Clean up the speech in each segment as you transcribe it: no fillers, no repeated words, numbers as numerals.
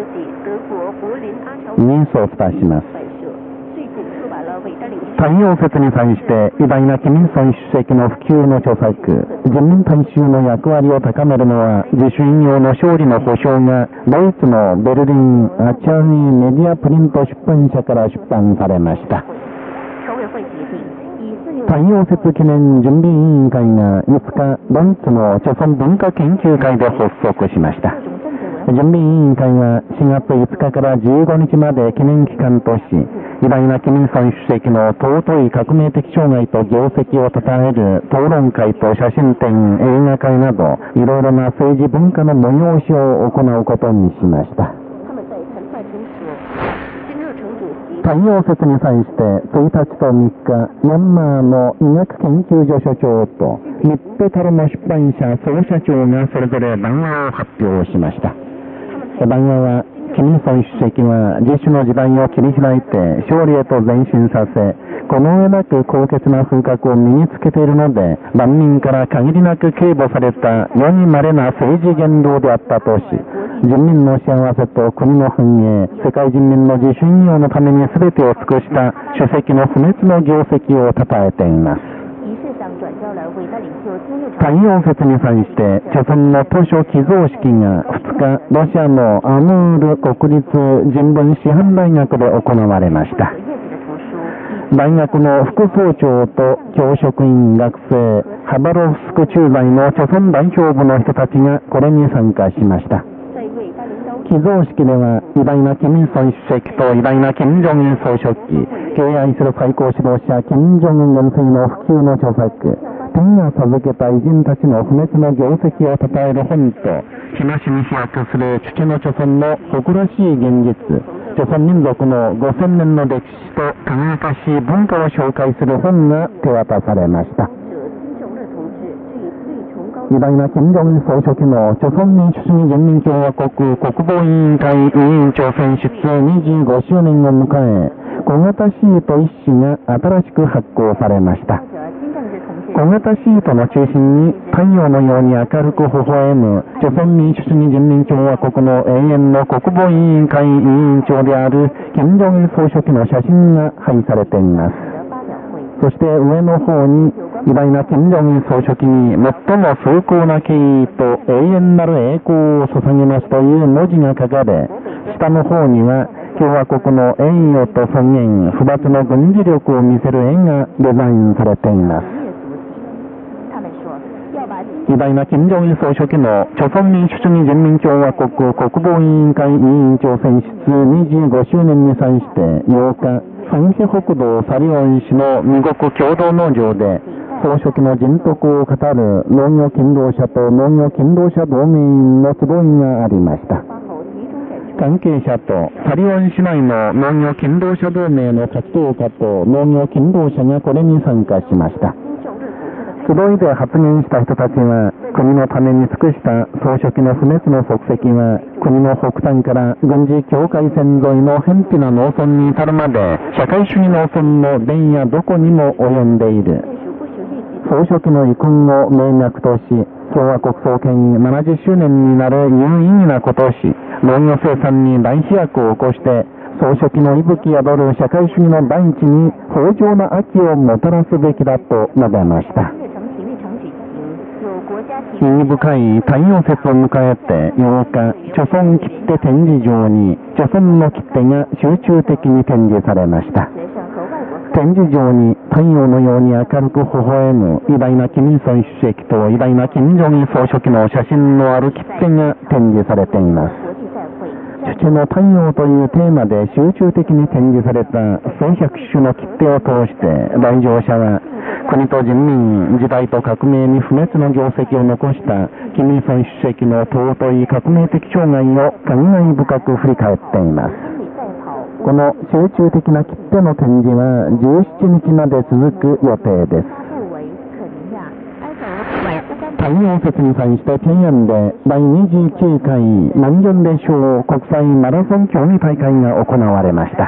ニュースをお伝えします。太陽節に際して偉大なキミルソン主席の普及の著作、人民大衆の役割を高めるのは自主引用の勝利の保証がドイツのベルリンアチャーニーメディアプリント出版社から出版されました。太陽節記念準備委員会が5日ドイツの著存文化研究会で発足しました。準備委員会は4月5日から15日まで記念期間とし、偉大なキミルソン主席の尊い革命的生涯と業績を称える討論会と写真展、映画会など、いろいろな政治文化の催しを行うことにしました。太陽節に際して1日と3日、ミャンマーの医学研究所所長とミッペタルの出版社総社長がそれぞれ談話を発表しました。談話は、キミルソン主席は自主の時代を切り開いて勝利へと前進させ、この上なく高潔な風格を身につけているので、万民から限りなく警護された世に稀な政治言動であったとし、人民の幸せと国の繁栄、世界人民の自主引用のために全てを尽くした主席の不滅の業績を称えています。太陽節に際して、著存の当初寄贈式が2日、ロシアのアムール国立人文師範大学で行われました。大学の副総長と教職員学生、ハバロフスク駐在の著存代表部の人たちがこれに参加しました。寄贈式では、偉大なキミルソン主席と偉大な金正恩総書記、敬愛する最高指導者金正恩元帥の普及の著作、天が授けた偉人たちの不滅の業績を称える本と、日増しに飛躍する父の著存の誇らしい現実、著存民族の5000年の歴史と輝かしい文化を紹介する本が手渡されました。偉大な金正恩総書記の著存民主主義人民共和国国防委員会委員長選出25周年を迎え、小型シート1紙が新しく発行されました。小型シートの中心に太陽のように明るく微笑む著存民主主義人民共和国の永遠の国防委員会委員長である金正恩総書記の写真が配されています。そして上の方に偉大な金正恩総書記に最も崇高な敬意と永遠なる栄光を捧げますという文字が書かれ、下の方には共和国の栄誉と尊厳、不抜の軍事力を見せる絵がデザインされています。偉大な金正恩総書記の著存民主主義人民共和国国防委員会委員長選出25周年に際して8日、山西北道サリオン市の民国共同農場で、総書記の人徳を語る農業勤労者と農業勤労者同盟員の集いがありました。関係者とサリオン市内の農業勤労者同盟の活動家と農業勤労者がこれに参加しました。集いで発言した人たちは、国のために尽くした総書記の不滅の足跡は、国の北端から軍事境界線沿いの偏僻な農村に至るまで、社会主義農村の田野どこにも及んでいる。総書記の遺訓を名脈とし、共和国創建70周年になる有意義なことをし、農業生産に大飛躍を起こして、総書記の息吹宿る社会主義の大地に豊穣な秋をもたらすべきだと述べました。意義深い太陽節を迎えて8日、著存切手展示場に著存の切手が集中的に展示されました。展示場に太陽のように明るく微笑む偉大なキミルソン主席と偉大な金正恩総書記の写真のある切手が展示されています。父の太陽というテーマで集中的に展示された数百種の切手を通して来場者は国と人民、時代と革命に不滅の業績を残したキミルソン主席の尊い革命的生涯を感慨深く振り返っています。この集中的な切手の展示は17日まで続く予定です。太陽節に際して平壌で第29回南京列省国際マラソン競技大会が行われました。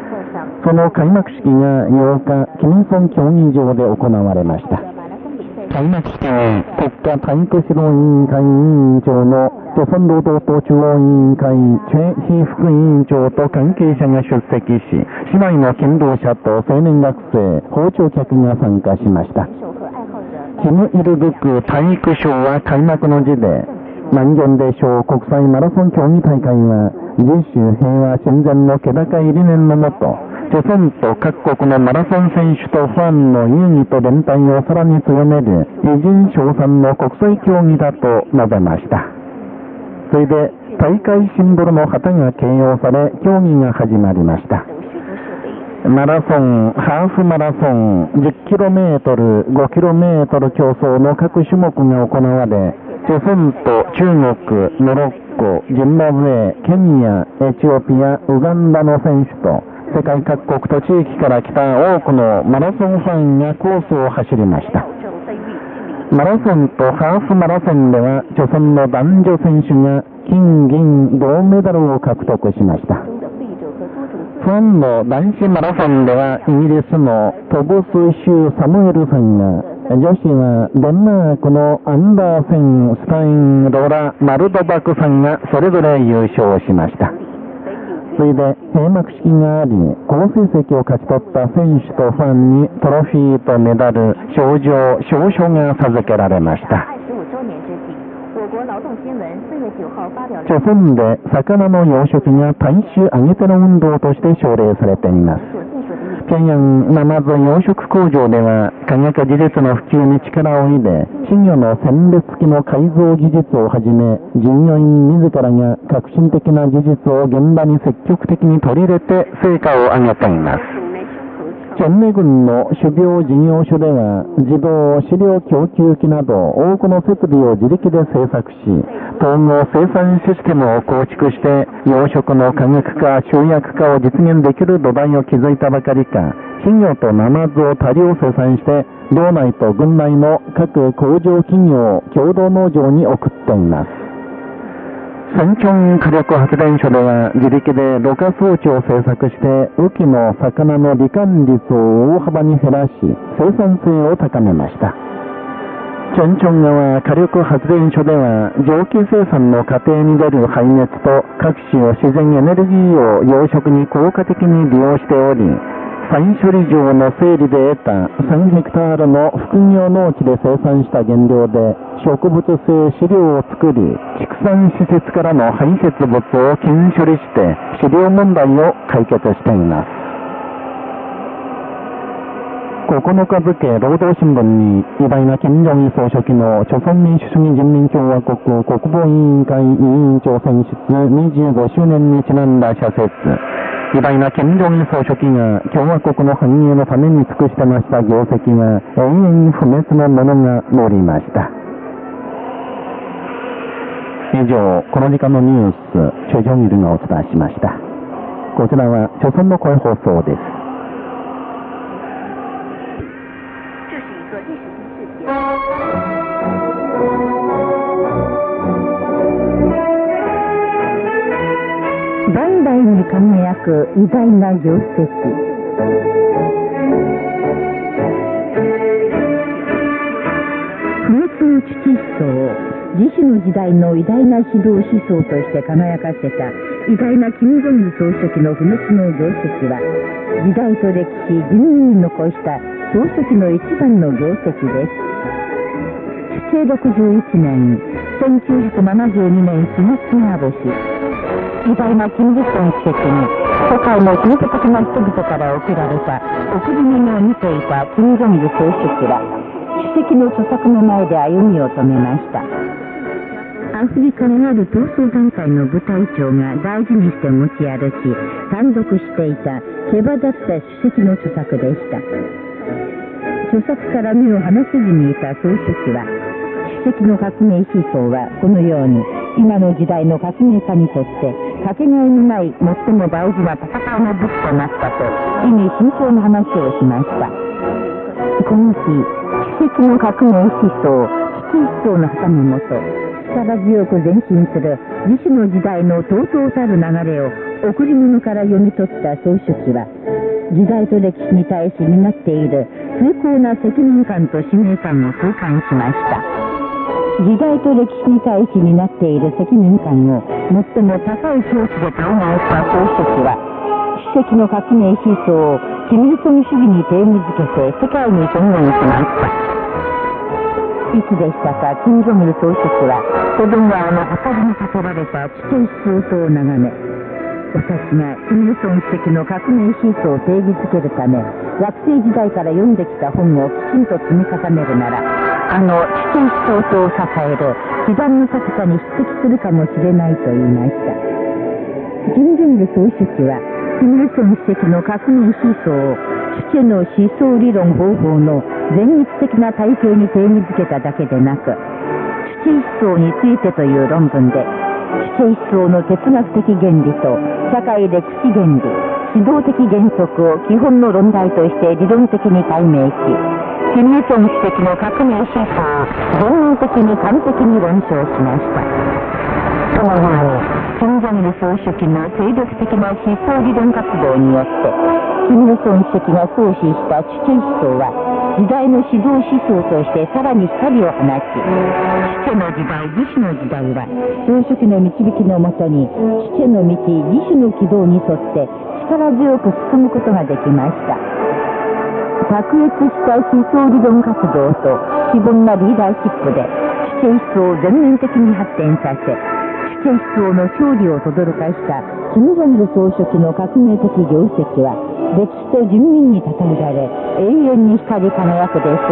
その開幕式が8日、キミルソン競技場で行われました。 開幕式に国家体育指導委員会委員長の朝鮮労働党中央委員会チェ・ヒ副委員長と関係者が出席し、市内の勤労者と青年学生、訪朝客が参加しました。キム・イルブク体育賞は開幕の辞で、南京で小国際マラソン競技大会は自主平和親善の気高い理念のもと、朝鮮と各国のマラソン選手とファンの友誼と連帯をさらに強める偉人賞賛の国際競技だと述べました。それで大会シンボルの旗が掲揚され、競技が始まりました。マラソン、ハーフマラソン、10km、5km 競争の各種目が行われ、朝鮮と中国、モロッコ、ジンバブエ、ケニア、エチオピア、ウガンダの選手と、世界各国と地域から来た多くのマラソンファンがコースを走りました。マラソンとハーフマラソンでは、朝鮮の男女選手が金、銀、銅メダルを獲得しました。ファンの男子マラソンでは、イギリスのトブス・シュー・サムエルさんが、女子はデンマークのアンダーセン・スタイン・ロラ・マルドバクさんがそれぞれ優勝しました。それで閉幕式があり、好成績を勝ち取った選手とファンにトロフィーとメダル、賞状、証書が授けられました。朝鮮で魚の養殖が大衆挙げての運動として奨励されています。平壌ナマズ養殖工場では科学技術の普及に力を入れ、稚魚の選別機の改造技術をはじめ、従業員自らが革新的な技術を現場に積極的に取り入れて成果を上げています。チョンネ郡の種苗事業所では、自動飼料供給機など多くの設備を自力で製作し、統合生産システムを構築して、養殖の科学化、集約化を実現できる土台を築いたばかりか、稚魚とナマズを多量生産して、道内と郡内の各工場企業、共同農場に送っています。センチョン火力発電所では自力でろ過装置を製作して雨季の魚の罹患率を大幅に減らし生産性を高めました。チョンチョン川火力発電所では蒸気生産の過程に出る排熱と各種自然エネルギーを養殖に効果的に利用しており、再処理場の整理で得た3ヘクタールの副業農地で生産した原料で植物性飼料を作り、畜産施設からの排泄物を禁処理して飼料問題を解決しています。9日付労働新聞に偉大な金正日総書記の朝鮮民主主義人民共和国国防委員会委員長選出25周年にちなんだ社説、偉大な金正日総書記が共和国の繁栄のために尽くしてました業績は永遠不滅のものが載りました。以上、この時間のニュース、チョ・ジョンイルがお伝えしました。こちらは朝鮮の声放送です。 代々に輝く偉大な業績。不滅の父思想を自主の時代の偉大な指導思想として輝かせた偉大な金正日総書記の不滅の業績は、時代と歴史、人類に残した総書記の一番の業績です。主政61年、1972年4月が星、偉大な金日成主席に世界の全国的な人々から贈られた贈り物を見ていた金正日総書記は、主席の著作の前で歩みを止めました。アフリカにある闘争団体の部隊長が大事にして持ち歩き、単独していた毛羽立った主席の著作でした。著作から目を離せずにいた総書記は、主席の革命思想はこのように今の時代の革命家にとってかけがえのない最も大事な戦いの武器となったと意味深長な話をしました。この日、主席の革命思想、危機思想の旗のもと、力強く前進する自主の時代のとうとうたる流れを贈り物から読み取った総書記は、 時代と歴史に対し担っている崇高な責任感と使命感を痛感しました。時代と歴史に対し担っている責任感を最も高い境地で考えた総書記は、主席の革命思想を金日成主義に定義づけて世界に宣言しました。いつでしたか、金正日総書記は保存川のほとりに建てられた地底思想塔を眺め、私が金日成主席の革命思想を定義づけるため、学生時代から読んできた本をきちんと積み重ねるなら、地底思想塔を支える基盤の高さに匹敵するかもしれないと言いました。金正日総書記は、金日成主席の革命思想を主家の思想理論方法の全日的な体系に定義づけただけでなく、主家思想についてという論文で、主家思想の哲学的原理と社会歴史原理、指導的原則を基本の論題として理論的に解明し、金日成主席の革命思想を全面的に完璧に論証しました。そのように、金正日総書記の精力的な思想理論活動によって、金日成主席が創始した主家思想は、時代の指導思想としてさらに光を放ち、主家の時代、自主の時代は、総書記の導きのもとに、主家の道、自主の軌道に沿って力強く進むことができました。卓越した思想理論活動と非凡なリーダーシップで、主家思想を全面的に発展させ、主家思想の勝利を轟かした金正日総書記の革命的業績は、歴史と人民に称えられ、永遠に光り輝くでしょ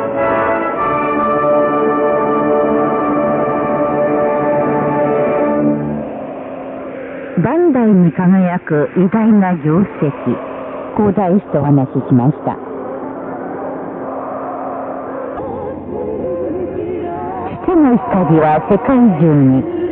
う。万代に輝く偉大な業績、こう題してお話ししました。父の光は世界中に。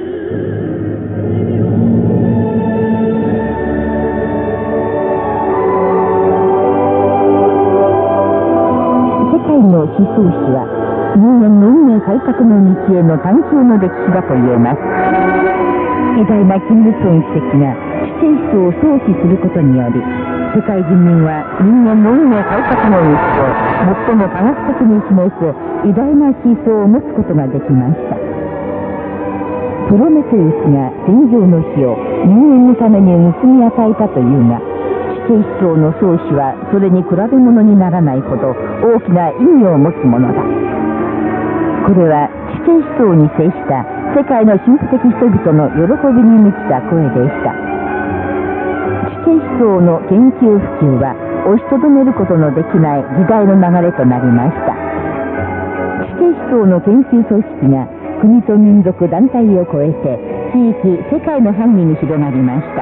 思想史は人間の運命改革の道への探求の歴史だと言えます。偉大な金日成主席が主家思想を創始することにより、世界人民は人間の運命改革の道を最も科学的に示す偉大な思想を持つことができました。プロメテウスが天上の火を人間のために盗み与えたというが、主家思想の創始はそれに比べ物にならないほど大きな意味を持つものだ。これは主家思想に接した世界の神秘的人々の喜びに満ちた声でした。主家思想の研究普及は押しとどめることのできない時代の流れとなりました。主家思想の研究組織が国と民族団体を超えて地域世界の範囲に広がりました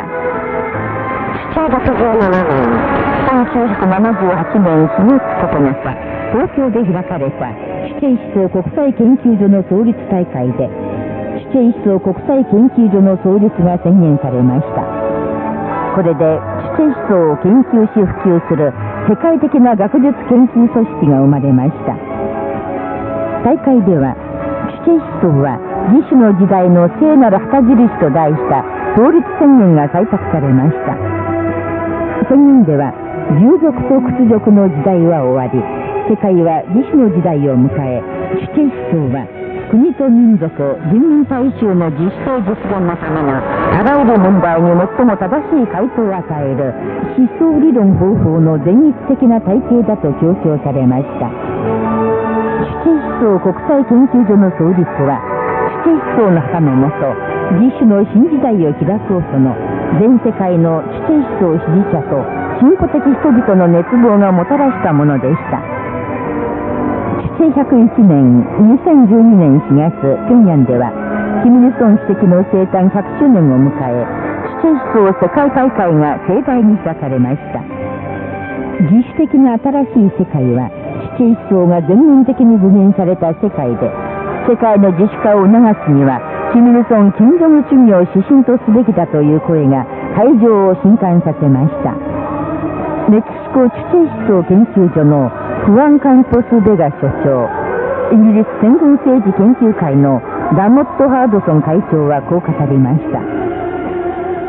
。1967年、1978年4月9日、東京で開かれた主家思想国際研究所の創立大会で、主家思想国際研究所の創立が宣言されました。これで主家思想を研究し普及する世界的な学術研究組織が生まれました。大会では、主家思想は自主の時代の聖なる旗印と題した創立宣言が採択されました。宣言では、従属と屈辱の時代は終わり、世界は自主の時代を迎え、主家思想は国と民族、人民大衆の自主性実現のためのあらゆる問題に最も正しい回答を与える思想理論方法の全一的な体系だと強調されました。主家思想国際研究所の創立は、主家思想の旗のもと、自主の新時代を開こうとの全世界の主家思想支持者と進歩的人々の熱望がもたらしたものでした。主家101年、2012年4月、平壌では、金日成主席の生誕100周年を迎え、主家思想世界大会が盛大に開かれました。自主的な新しい世界は、主家思想が全面的に具現された世界で、世界の自主化を促すには、金日成金正日主義を指針とすべきだという声が会場を震撼させました。メキシコ主家思想研究所のフアン・カンポス・ベガ所長、イギリス戦軍政治研究会のラモット・ハードソン会長はこう語りました。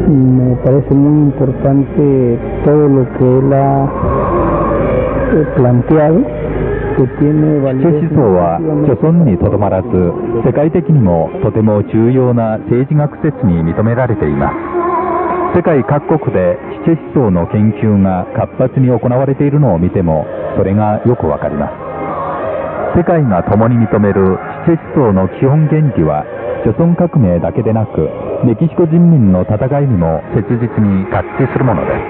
Me parece muy importante todo lo que él ha planteado, que tiene 主思想は著存にとどまらず、世界的にもとても重要な政治学説に認められています。世界各国で主思想の研究が活発に行われているのを見ても、それがよくわかります。世界が共に認める主思想の基本原理は、著存革命だけでなく、メキシコ人民の戦いにも切実に合致するものです。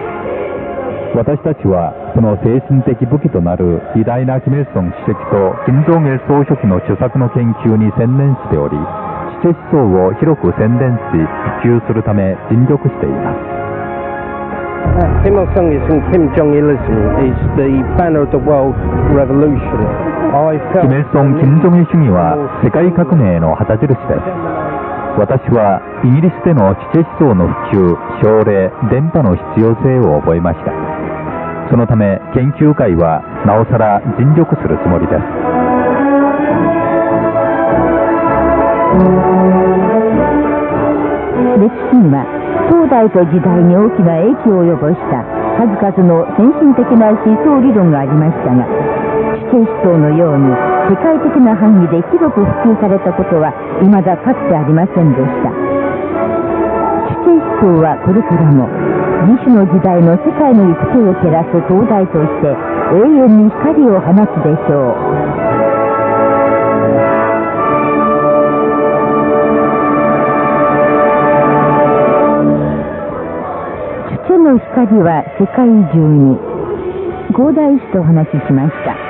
私たちはその精神的武器となる偉大なキム・イルソン主席と金正日総書記の著作の研究に専念しており、主思想を広く宣伝し普及するため尽力しています。 Kim Il-sung Kim Jong-ilism is the banner of the world revolution. キム・イルソン・金正日主義は世界革命の旗印です。私はイギリスでの主思想の普及、奨励、伝播の必要性を覚えました。そのため研究会はなおさら尽力するつもりです。 歴史には当代と時代に大きな影響を及ぼした数々の先進的な思想理論がありましたが、主思想のように世界的な範囲で広く普及されたことは未だかつてありませんでした。主思想はこれからも義手の時代の世界の行く手を照らす灯台として永遠に光を放つでしょう。主の光は世界中に。広大師とお話ししました。